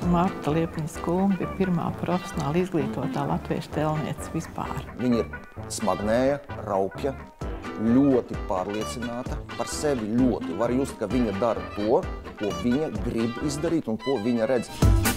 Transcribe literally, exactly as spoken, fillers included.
Marta Liepiņa-Skulme bija pirmā profesionāli izglītotā latviešu tēlniece vispār. Viņa ir smagnēja, raupja, ļoti pārliecināta par sevi, ļoti. Var just, ka viņa dara to, ko viņa grib izdarīt un ko viņa redz.